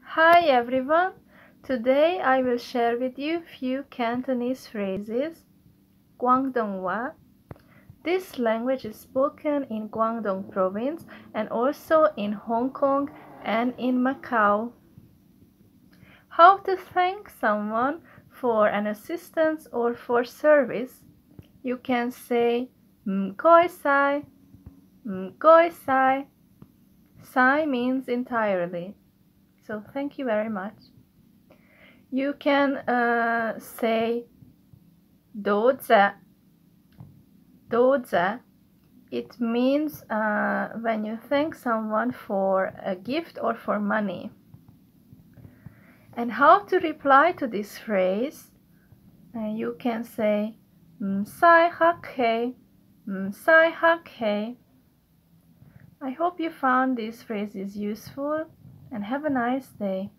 Hi everyone! Today I will share with you few Cantonese phrases. Guangdonghua. This language is spoken in Guangdong province and also in Hong Kong and in Macau. How to thank someone for an assistance or for service? You can say "Mkoi sai." Mkoi sai. Sai means entirely. So thank you very much. You can say doza. Doza. It means when you thank someone for a gift or for money. And how to reply to this phrase? You can say sai hak he. Sai hak he. I hope you found these phrases useful and have a nice day.